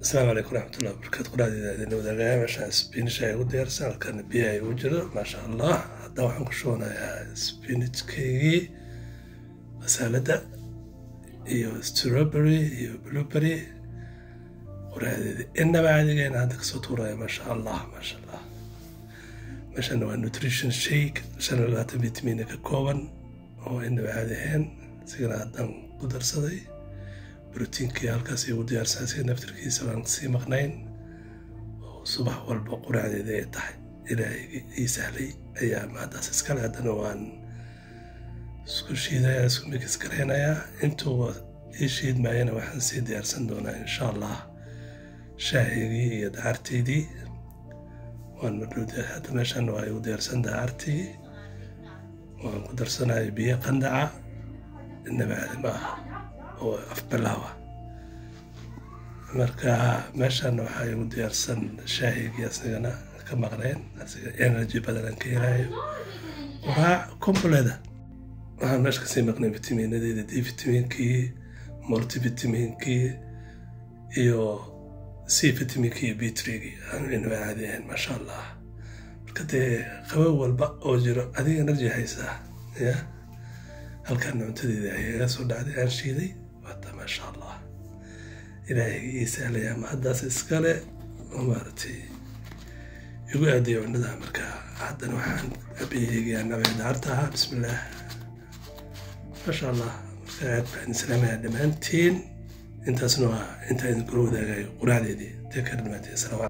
السلام عليكم ورحمة الله وبركاته. قرادي لو دغاي ماشان سبينش ay u diyaarsan halkan biyo ay u jiro ma sha Allah. Hadda waxaan ku shoonayaa spinachkii salada iyo strawberry iyo blueberry. Quraadi inaba caadigeena hadda kasoo tuuraya ma sha Allah ma sha Allah. Meeshan waa nutrition shake shan labaatan vitamin ka kooban oo inaba caadigeena sigana haddan ku darsaday بروتينكي halkaas ugu diyaarsan si naftirkiisa aan si maqnayn oo subax walba quraacdeeda ay tahay ilaahay ii sahlay ayaa maadaas iska leedana waan isku shiidaya isku mix gareynaya intuu ii shiid maayana waxaan sii diyaarsan doonaa insha Allah shaahigii iyo daarteedii waan madluuday hadda meeshan waa ugu diyaarsan daartii waan ku darsanayo biyo qandaca inaba ma oo afbalaawa marka meeshan waxa ay u diyaarsan shaahigii asagana ka maqneen asiga energy badan ka helayo waa complete waxaan meesha ka sii maqnay vitaminadeeda D vitaminkii multivitaminkii iyo C vitaminkii B3 inuu caadiyeen ma sha Allah marka qabow walba oo jiro adiga energy haysa ya halkan cuntadeeda ay soo dhacday aan shiiday waa ma sha Allah ilaahay isaaliya ma haddaas iskale umartay igu aadiyo cunada marka haddana waxaan abiyeeyaa nabad artaha bismillaah ma sha Allah saad baan salaamaya dhamaantiin intaasna waa intaan gurowdaaga quraacdeedii teekar dhamaantiin salaam